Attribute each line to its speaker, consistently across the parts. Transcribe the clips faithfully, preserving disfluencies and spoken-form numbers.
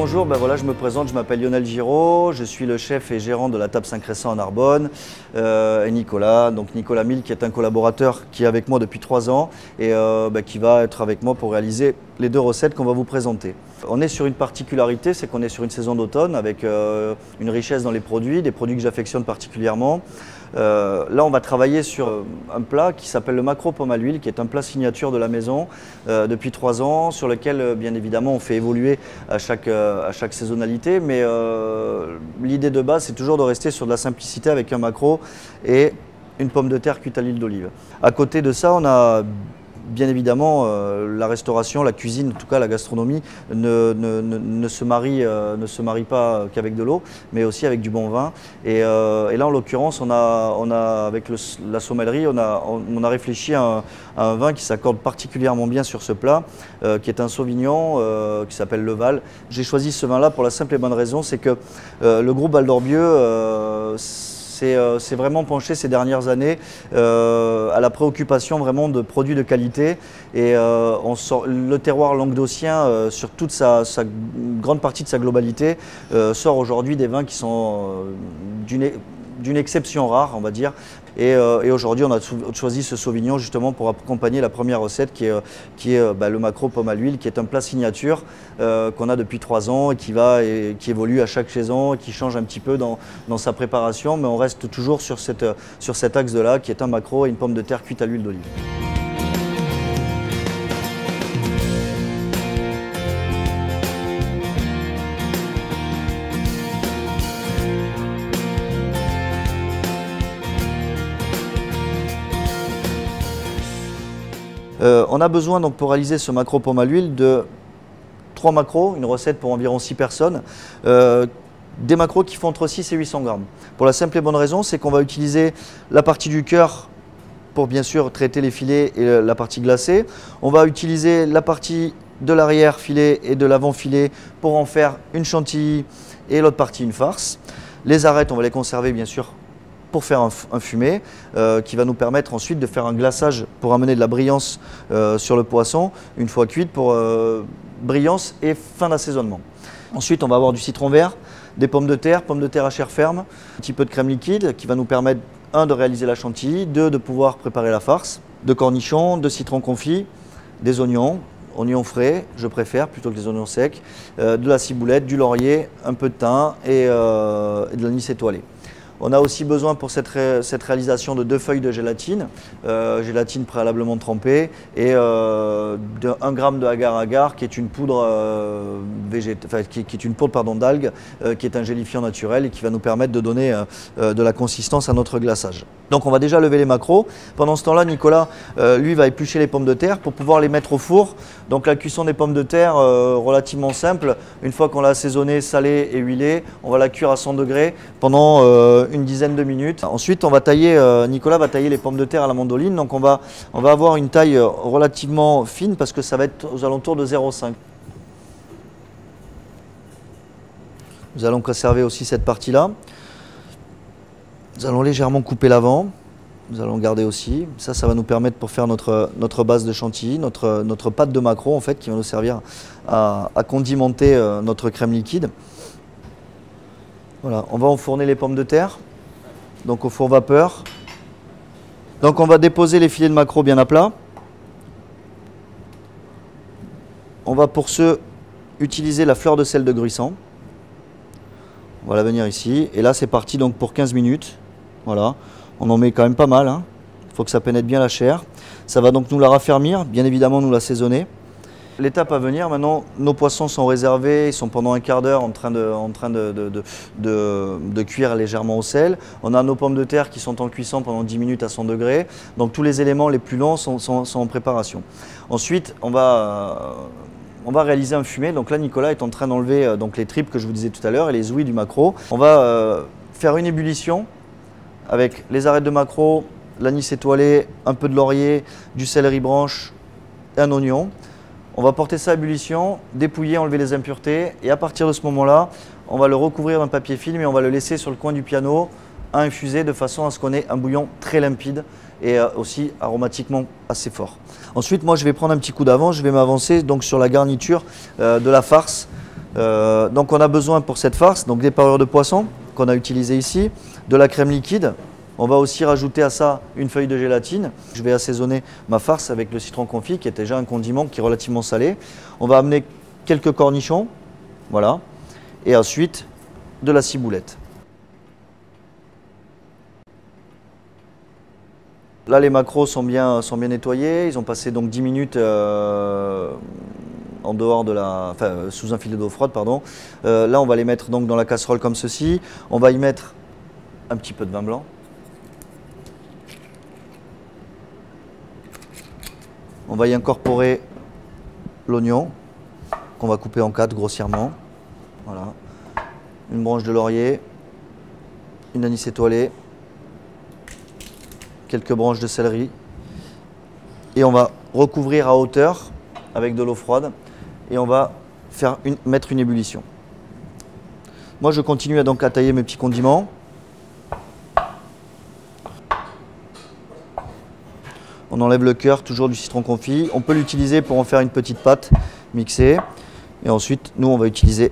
Speaker 1: bonjour, ben voilà, je me présente, je m'appelle Lionel Giraud, je suis le chef et gérant de la table Saint-Crescent à Narbonne, euh, et Nicolas, donc Nicolas Mille qui est un collaborateur qui est avec moi depuis trois ans et euh, ben, qui va être avec moi pour réaliser les deux recettes qu'on va vous présenter. On est sur une particularité, c'est qu'on est sur une saison d'automne avec euh, une richesse dans les produits, des produits que j'affectionne particulièrement. Euh, là, on va travailler sur un plat qui s'appelle le maquereau pomme à l'huile, qui est un plat signature de la maison euh, depuis trois ans, sur lequel, euh, bien évidemment, on fait évoluer à chaque, euh, à chaque saisonnalité. Mais euh, l'idée de base, c'est toujours de rester sur de la simplicité avec un maquereau et une pomme de terre cuite à l'huile d'olive. À côté de ça, on a bien évidemment, euh, la restauration, la cuisine, en tout cas la gastronomie, ne, ne, ne, ne, se, marie, euh, ne se marie pas qu'avec de l'eau, mais aussi avec du bon vin. Et, euh, et là, en l'occurrence, on a, on a, avec le, la sommellerie, on a, on, on a réfléchi à un, à un vin qui s'accorde particulièrement bien sur ce plat, euh, qui est un Sauvignon, euh, qui s'appelle Le Val. J'ai choisi ce vin-là pour la simple et bonne raison, c'est que euh, le groupe Val d'Orbieu, euh, C'est euh, vraiment penché ces dernières années euh, à la préoccupation vraiment de produits de qualité. Et euh, on sort, le terroir languedocien, euh, sur toute sa, sa grande partie de sa globalité, euh, sort aujourd'hui des vins qui sont euh, d'une d'une exception rare, on va dire. Et, euh, et aujourd'hui, on a choisi ce Sauvignon justement pour accompagner la première recette qui est, qui est bah, le maquereau pomme à l'huile, qui est un plat signature euh, qu'on a depuis trois ans et qui, va, et qui évolue à chaque saison, et qui change un petit peu dans, dans sa préparation, mais on reste toujours sur, cette, sur cet axe-là, qui est un maquereau et une pomme de terre cuite à l'huile d'olive. Euh, on a besoin donc pour réaliser ce maquereau pomme à l'huile de trois maquereaux, une recette pour environ six personnes, euh, des maquereaux qui font entre six et huit cents grammes. Pour la simple et bonne raison, c'est qu'on va utiliser la partie du cœur pour bien sûr traiter les filets et la partie glacée. On va utiliser la partie de l'arrière filet et de l'avant filet pour en faire une chantilly et l'autre partie une farce. Les arêtes, on va les conserver bien sûr pour faire un, un fumé euh, qui va nous permettre ensuite de faire un glaçage pour amener de la brillance euh, sur le poisson une fois cuite pour euh, brillance et fin d'assaisonnement. Ensuite, on va avoir du citron vert, des pommes de terre, pommes de terre à chair ferme, un petit peu de crème liquide qui va nous permettre, un, de réaliser la chantilly, deux, de pouvoir préparer la farce, de cornichons, de citron confit, des oignons, oignons frais, je préfère plutôt que des oignons secs, euh, de la ciboulette, du laurier, un peu de thym et, euh, et de l'anis étoilé. On a aussi besoin pour cette, ré cette réalisation de deux feuilles de gélatine, euh, gélatine préalablement trempée et euh, de un gramme de agar-agar qui est une poudre euh, végéta enfin, qui, qui est une poudre pardon d'algues, euh, qui est un gélifiant naturel et qui va nous permettre de donner euh, de la consistance à notre glaçage. Donc on va déjà lever les maquereaux. Pendant ce temps-là, Nicolas, euh, lui, va éplucher les pommes de terre pour pouvoir les mettre au four. Donc la cuisson des pommes de terre, euh, relativement simple. Une fois qu'on l'a assaisonnée, salée et huilée, on va la cuire à cent degrés pendant euh, une dizaine de minutes. Ensuite, on va tailler, euh, Nicolas va tailler les pommes de terre à la mandoline. Donc on va, on va avoir une taille relativement fine parce que ça va être aux alentours de zéro virgule cinq. Nous allons conserver aussi cette partie-là. Nous allons légèrement couper l'avant. Nous allons garder aussi. Ça, ça va nous permettre pour faire notre, notre base de chantilly, notre, notre pâte de maquereau en fait, qui va nous servir à, à condimenter euh, notre crème liquide. Voilà, on va enfourner les pommes de terre, donc au four vapeur. Donc on va déposer les filets de maquereau bien à plat. On va pour ce utiliser la fleur de sel de Gruissan. On va la venir ici. Et là c'est parti donc pour quinze minutes. Voilà, on en met quand même pas mal. Hein. Il faut que ça pénètre bien la chair. Ça va donc nous la raffermir, bien évidemment nous l'assaisonner. L'étape à venir, maintenant, nos poissons sont réservés, ils sont pendant un quart d'heure en train, de, en train de, de, de, de, de cuire légèrement au sel. On a nos pommes de terre qui sont en cuisson pendant dix minutes à cent degrés. Donc tous les éléments les plus longs sont, sont, sont en préparation. Ensuite, on va, on va réaliser un fumé. Donc là, Nicolas est en train d'enlever euh, les tripes que je vous disais tout à l'heure et les ouïes du maquereau. On va euh, faire une ébullition avec les arêtes de maquereau, l'anis étoilé, un peu de laurier, du céleri branche et un oignon. On va porter ça à ébullition, dépouiller, enlever les impuretés et à partir de ce moment-là, on va le recouvrir d'un papier film et on va le laisser sur le coin du piano à infuser de façon à ce qu'on ait un bouillon très limpide et aussi aromatiquement assez fort. Ensuite, moi je vais prendre un petit coup d'avance, je vais m'avancer donc sur la garniture euh, de la farce Euh, donc on a besoin pour cette farce donc des parures de poisson qu'on a utilisées ici, de la crème liquide. On va aussi rajouter à ça une feuille de gélatine. Je vais assaisonner ma farce avec le citron confit qui est déjà un condiment qui est relativement salé. On va amener quelques cornichons, voilà, et ensuite de la ciboulette. Là, les maquereaux sont bien, sont bien nettoyés. Ils ont passé donc dix minutes euh, en dehors de la, enfin, sous un filet d'eau froide, pardon. Euh, là, on va les mettre donc dans la casserole comme ceci. On va y mettre un petit peu de vin blanc. On va y incorporer l'oignon qu'on va couper en quatre grossièrement. Voilà. Une branche de laurier, une anis étoilée, quelques branches de céleri. Et on va recouvrir à hauteur avec de l'eau froide et on va faire une, mettre une ébullition. Moi, je continue à, donc, à tailler mes petits condiments. On enlève le cœur, toujours du citron confit. On peut l'utiliser pour en faire une petite pâte mixée. Et ensuite, nous, on va utiliser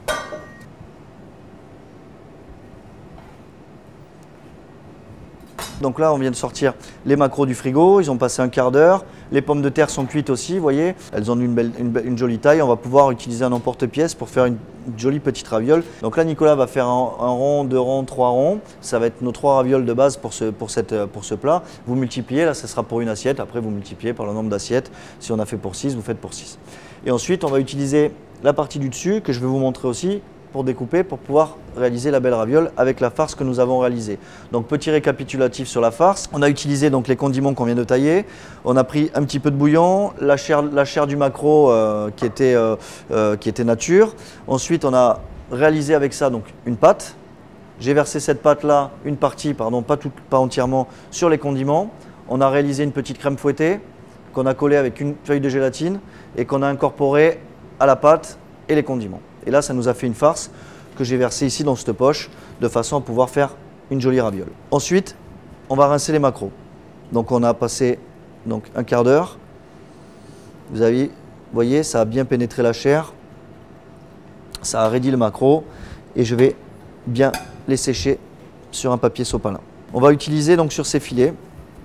Speaker 1: donc là, on vient de sortir les maquereaux du frigo. Ils ont passé un quart d'heure. Les pommes de terre sont cuites aussi, vous voyez. Elles ont une, belle, une, une jolie taille. On va pouvoir utiliser un emporte-pièce pour faire une jolie petite raviole. Donc là, Nicolas va faire un, un rond, deux ronds, trois ronds. Ça va être nos trois ravioles de base pour ce, pour cette, pour ce plat. Vous multipliez, là, ce sera pour une assiette. Après, vous multipliez par le nombre d'assiettes. Si on a fait pour six, vous faites pour six. Et ensuite, on va utiliser la partie du dessus que je vais vous montrer aussi pour découper, pour pouvoir réaliser la belle raviole avec la farce que nous avons réalisée. Donc petit récapitulatif sur la farce. On a utilisé donc les condiments qu'on vient de tailler. On a pris un petit peu de bouillon, la chair, la chair du maquereau euh, qui, était, euh, euh, qui était nature. Ensuite, on a réalisé avec ça donc une pâte. J'ai versé cette pâte-là, une partie, pardon, pas, tout, pas entièrement, sur les condiments. On a réalisé une petite crème fouettée qu'on a collée avec une feuille de gélatine et qu'on a incorporée à la pâte et les condiments. Et là, ça nous a fait une farce que j'ai versée ici dans cette poche de façon à pouvoir faire une jolie raviole. Ensuite, on va rincer les maquereaux. Donc, on a passé donc, un quart d'heure. Vous avez, voyez, ça a bien pénétré la chair. Ça a raidi le maquereau. Et je vais bien les sécher sur un papier sopalin. On va utiliser donc sur ces filets,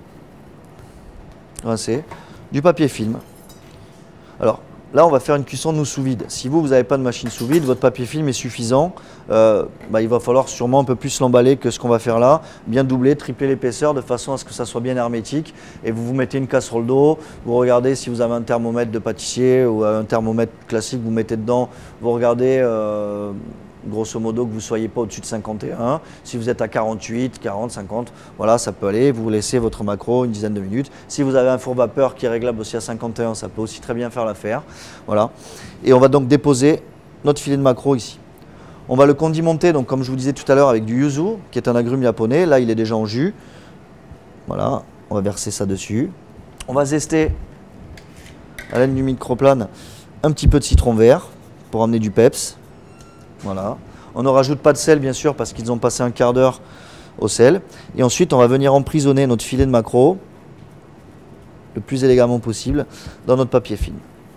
Speaker 1: rincés, du papier film. Alors, là, on va faire une cuisson nous sous vide. Si vous, vous n'avez pas de machine sous vide, votre papier film est suffisant. Euh, bah, il va falloir sûrement un peu plus l'emballer que ce qu'on va faire là. Bien doubler, tripler l'épaisseur de façon à ce que ça soit bien hermétique. Et vous vous mettez une casserole d'eau. Vous regardez si vous avez un thermomètre de pâtissier ou un thermomètre classique, vous mettez dedans. Vous regardez euh, grosso modo que vous ne soyez pas au-dessus de cinquante et un. Si vous êtes à quarante-huit, quarante, cinquante, voilà, ça peut aller. Vous laissez votre maquereau une dizaine de minutes. Si vous avez un four vapeur qui est réglable aussi à cinquante et un, ça peut aussi très bien faire l'affaire. Voilà. Et on va donc déposer notre filet de maquereau ici. On va le condimenter, donc, comme je vous disais tout à l'heure, avec du yuzu, qui est un agrume japonais. Là, il est déjà en jus. Voilà, on va verser ça dessus. On va zester à l'aide du microplane un petit peu de citron vert pour amener du peps. Voilà. On ne rajoute pas de sel, bien sûr, parce qu'ils ont passé un quart d'heure au sel. Et ensuite, on va venir emprisonner notre filet de maquereau le plus élégamment possible dans notre papier film.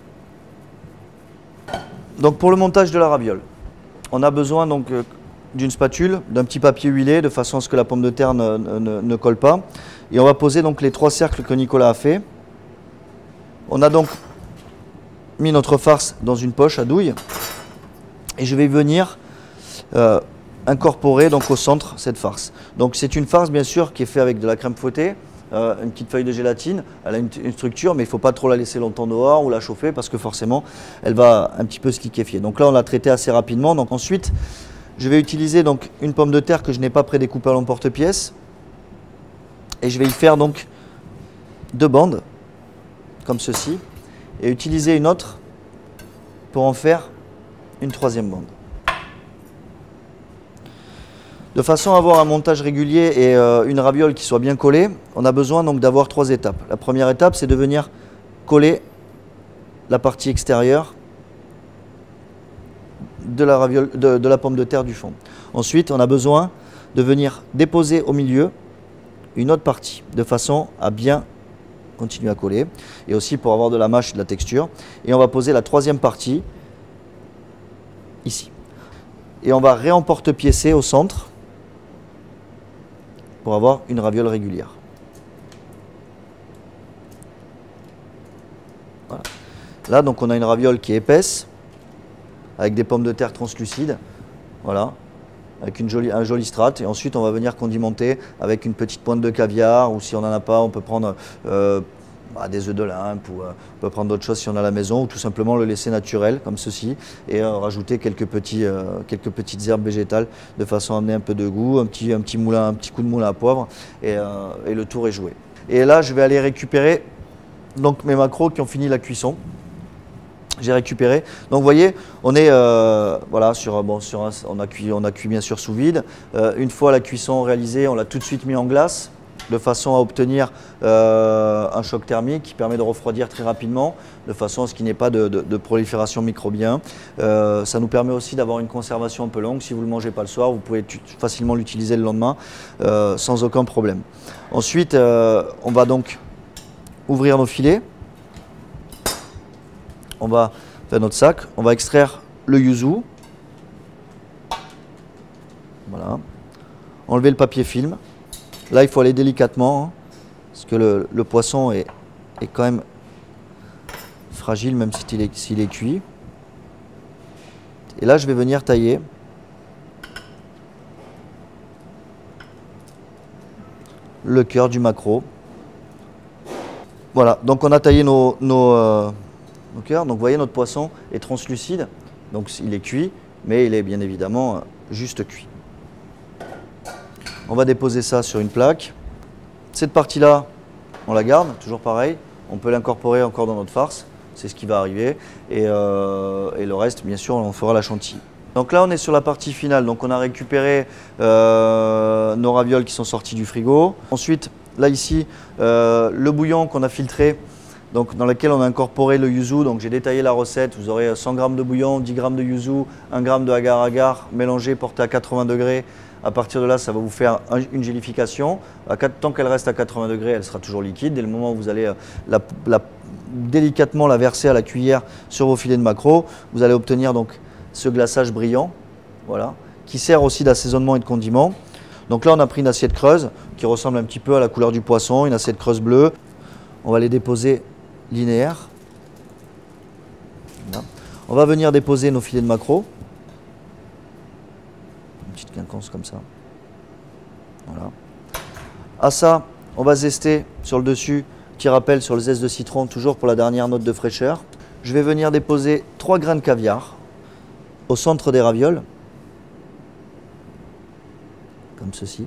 Speaker 1: Donc, pour le montage de la raviole, on a besoin donc euh, d'une spatule, d'un petit papier huilé, de façon à ce que la pomme de terre ne, ne, ne colle pas. Et on va poser donc les trois cercles que Nicolas a fait. On a donc mis notre farce dans une poche à douille. Et je vais venir euh, incorporer donc au centre cette farce. Donc c'est une farce bien sûr qui est faite avec de la crème fouettée, euh, une petite feuille de gélatine. Elle a une, une structure, mais il ne faut pas trop la laisser longtemps dehors ou la chauffer parce que forcément elle va un petit peu se liquéfier. Donc là on l'a traité assez rapidement. Donc ensuite je vais utiliser donc une pomme de terre que je n'ai pas prédécoupée à l'emporte-pièce et je vais y faire donc deux bandes comme ceci et utiliser une autre pour en faire une troisième bande. De façon à avoir un montage régulier et euh, une raviole qui soit bien collée, on a besoin donc d'avoir trois étapes. La première étape, c'est de venir coller la partie extérieure de la, raviole, de, de la pomme de terre du fond. Ensuite, on a besoin de venir déposer au milieu une autre partie, de façon à bien continuer à coller, et aussi pour avoir de la mâche et de la texture. Et on va poser la troisième partie ici. Et on va réemporte-piécer au centre pour avoir une raviole régulière. Voilà. Là, donc, on a une raviole qui est épaisse, avec des pommes de terre translucides, voilà, avec une jolie, un joli strat. Et ensuite, on va venir condimenter avec une petite pointe de caviar, ou si on n'en a pas, on peut prendre euh, bah, des œufs de Olympe, ou euh, on peut prendre d'autres choses si on a à la maison, ou tout simplement le laisser naturel, comme ceci, et euh, rajouter quelques, petits, euh, quelques petites herbes végétales, de façon à amener un peu de goût, un petit, un petit, moulin, un petit coup de moulin à poivre, et, euh, et le tour est joué. Et là, je vais aller récupérer donc, mes maquereaux qui ont fini la cuisson. J'ai récupéré. Donc vous voyez, on est euh, voilà, sur, bon, sur un, on, a cuit, on a cuit bien sûr sous vide. Euh, une fois la cuisson réalisée, on l'a tout de suite mis en glace, de façon à obtenir euh, un choc thermique qui permet de refroidir très rapidement, de façon à ce qu'il n'y ait pas de, de, de prolifération microbienne. Euh, ça nous permet aussi d'avoir une conservation un peu longue. Si vous ne le mangez pas le soir, vous pouvez facilement l'utiliser le lendemain euh, sans aucun problème. Ensuite, euh, on va donc ouvrir nos filets. On va faire notre sac, on va extraire le yuzu. Voilà. Enlever le papier film. Là, il faut aller délicatement, hein, parce que le, le poisson est, est quand même fragile, même s'il est, s'il est cuit. Et là, je vais venir tailler le cœur du maquereau. Voilà, donc on a taillé nos... nos euh, Donc vous voyez, notre poisson est translucide, donc il est cuit, mais il est bien évidemment juste cuit. On va déposer ça sur une plaque. Cette partie-là, on la garde, toujours pareil. On peut l'incorporer encore dans notre farce, c'est ce qui va arriver. Et, euh, et le reste, bien sûr, on fera la chantilly. Donc là, on est sur la partie finale. Donc on a récupéré euh, nos ravioles qui sont sorties du frigo. Ensuite, là ici, euh, le bouillon qu'on a filtré, donc, dans lequel on a incorporé le yuzu. Donc j'ai détaillé la recette, vous aurez cent grammes de bouillon, dix grammes de yuzu, un gramme de agar-agar mélangé, porté à quatre-vingts degrés. À partir de là, ça va vous faire une gélification. Tant qu'elle reste à quatre-vingts degrés, elle sera toujours liquide. Dès le moment où vous allez la, la, délicatement la verser à la cuillère sur vos filets de maquereau, vous allez obtenir donc ce glaçage brillant, voilà, qui sert aussi d'assaisonnement et de condiment. Donc là, on a pris une assiette creuse qui ressemble un petit peu à la couleur du poisson, une assiette creuse bleue. On va les déposer linéaire. Voilà. On va venir déposer nos filets de maquereau. Une petite quinconce comme ça. Voilà. À ça, on va zester sur le dessus, petit rappel sur le zeste de citron, toujours pour la dernière note de fraîcheur. Je vais venir déposer trois grains de caviar au centre des ravioles, comme ceci.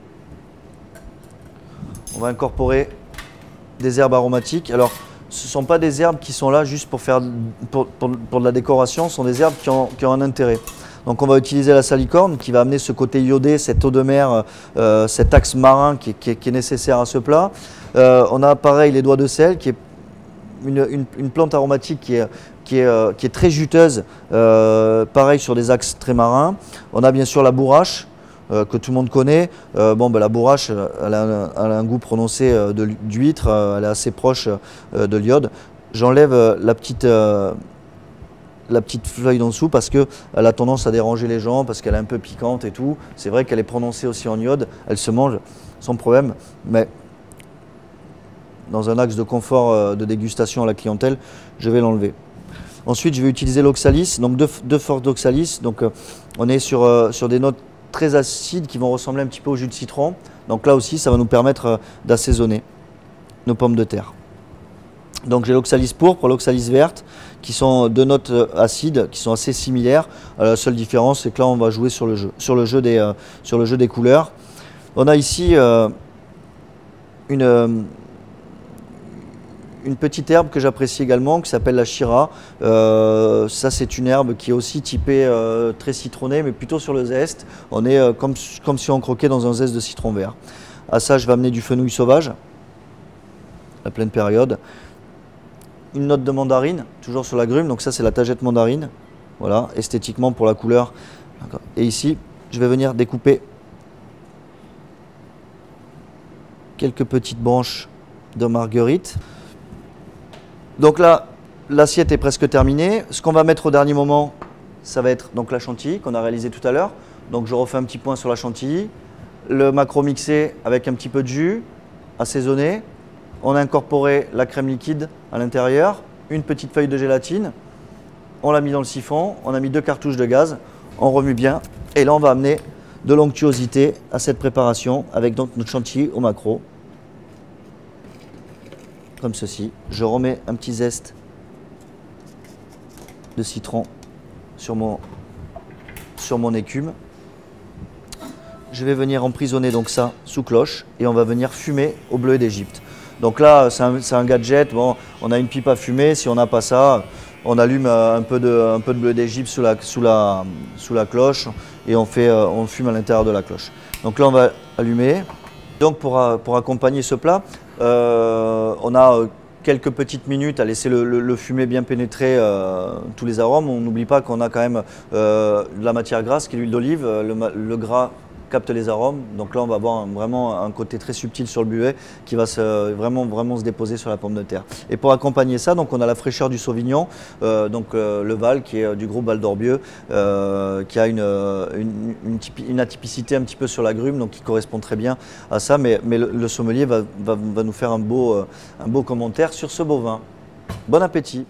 Speaker 1: On va incorporer des herbes aromatiques. Alors, ce ne sont pas des herbes qui sont là juste pour, faire, pour, pour, pour de la décoration, ce sont des herbes qui ont, qui ont un intérêt. Donc on va utiliser la salicorne qui va amener ce côté iodé, cette eau de mer, euh, cet axe marin qui, qui, qui est nécessaire à ce plat. Euh, on a pareil les doigts de sel qui est une, une, une plante aromatique qui est, qui est, euh, qui est très juteuse, euh, pareil sur des axes très marins. On a bien sûr la bourrache. Euh, que tout le monde connaît. Euh, bon, ben, la bourrache, elle a, un, elle a un goût prononcé euh, d'huître, euh, elle est assez proche euh, de l'iode. J'enlève euh, la, petite, euh, la petite feuille d'en dessous parce qu'elle a tendance à déranger les gens, parce qu'elle est un peu piquante et tout. C'est vrai qu'elle est prononcée aussi en iode, elle se mange sans problème, mais dans un axe de confort euh, de dégustation à la clientèle, je vais l'enlever. Ensuite, je vais utiliser l'oxalis, donc deux, deux forces d'oxalis. Donc, euh, on est sur, euh, sur des notes très acides qui vont ressembler un petit peu au jus de citron. Donc là aussi, ça va nous permettre d'assaisonner nos pommes de terre. Donc j'ai l'oxalis pourpre, l'oxalis verte, qui sont deux notes acides, qui sont assez similaires. Alors, la seule différence, c'est que là, on va jouer sur le jeu, sur le jeu, des, euh, sur le jeu des couleurs. On a ici euh, une... Euh, une petite herbe que j'apprécie également, qui s'appelle la Shira. Euh, ça, c'est une herbe qui est aussi typée euh, très citronnée, mais plutôt sur le zeste. On est euh, comme, comme si on croquait dans un zeste de citron vert. À ça, je vais amener du fenouil sauvage, la pleine période. Une note de mandarine, toujours sur l'agrume. Donc ça, c'est la tagette mandarine. Voilà, esthétiquement pour la couleur. Et ici, je vais venir découper quelques petites branches de marguerite. Donc là, l'assiette est presque terminée. Ce qu'on va mettre au dernier moment, ça va être donc la chantilly qu'on a réalisée tout à l'heure. Donc je refais un petit point sur la chantilly. Le maquereau mixé avec un petit peu de jus, assaisonné. On a incorporé la crème liquide à l'intérieur, une petite feuille de gélatine. On l'a mis dans le siphon, on a mis deux cartouches de gaz. On remue bien et là on va amener de l'onctuosité à cette préparation avec donc notre chantilly au maquereau. Comme ceci. Je remets un petit zeste de citron sur mon, sur mon écume. Je vais venir emprisonner donc ça sous cloche et on va venir fumer au bleuet d'Égypte. Donc là, c'est un, un gadget. Bon, on a une pipe à fumer. Si on n'a pas ça, on allume un peu de, un peu de bleuet d'Égypte sous la, sous, la, sous la cloche et on, fait, on fume à l'intérieur de la cloche. Donc là, on va allumer. Donc pour, pour accompagner ce plat, euh, on a quelques petites minutes à laisser le, le, le fumet bien pénétrer euh, tous les arômes. On n'oublie pas qu'on a quand même euh, de la matière grasse qui est l'huile d'olive, le, le gras capte les arômes. Donc là, on va avoir un, vraiment un côté très subtil sur le buet qui va se, vraiment, vraiment se déposer sur la pomme de terre. Et pour accompagner ça, donc on a la fraîcheur du Sauvignon, euh, donc euh, le Val qui est du groupe Val d'Orbieu, euh, qui a une, une, une, une atypicité un petit peu sur l'agrume, donc qui correspond très bien à ça. Mais, mais le, le sommelier va, va, va nous faire un beau, un beau commentaire sur ce beau vin. Bon appétit!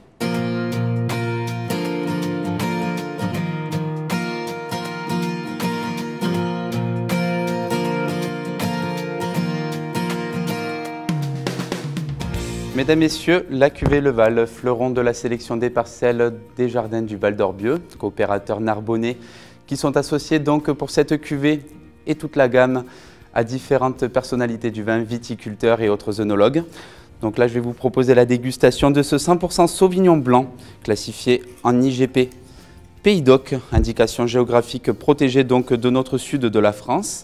Speaker 2: Mesdames, Messieurs, la cuvée Le Val, fleuron de la sélection des parcelles des jardins du Val d'Orbieu, coopérateurs narbonnais qui sont associés donc pour cette cuvée et toute la gamme à différentes personnalités du vin, viticulteurs et autres œnologues. Donc là, je vais vous proposer la dégustation de ce cent pour cent Sauvignon blanc, classifié en I G P Pays d'Oc, indication géographique protégée donc de notre sud de la France.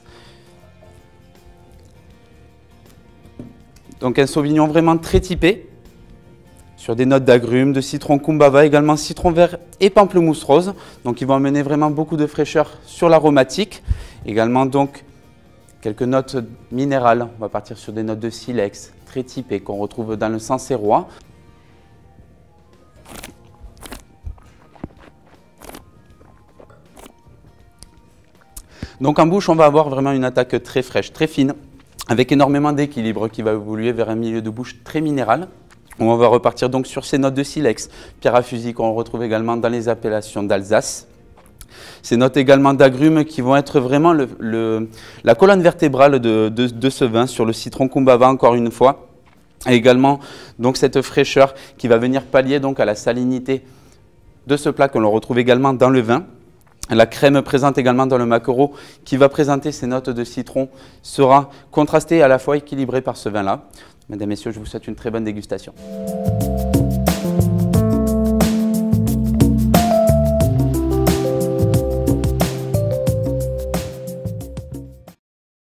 Speaker 2: Donc un Sauvignon vraiment très typé, sur des notes d'agrumes, de citron kumbava, également citron vert et pamplemousse rose. Donc ils vont amener vraiment beaucoup de fraîcheur sur l'aromatique. Également donc quelques notes minérales. On va partir sur des notes de silex, très typées, qu'on retrouve dans le sancerrois. Donc en bouche, on va avoir vraiment une attaque très fraîche, très fine, avec énormément d'équilibre qui va évoluer vers un milieu de bouche très minéral. On va repartir donc sur ces notes de silex, pierre à fusil qu'on retrouve également dans les appellations d'Alsace. Ces notes également d'agrumes qui vont être vraiment le, le, la colonne vertébrale de, de, de ce vin sur le citron kumbava encore une fois. Et également donc cette fraîcheur qui va venir pallier donc à la salinité de ce plat que l'on retrouve également dans le vin. La crème présente également dans le maquereau qui va présenter ces notes de citron sera contrastée et à la fois équilibrée par ce vin-là. Mesdames, Messieurs, je vous souhaite une très bonne dégustation.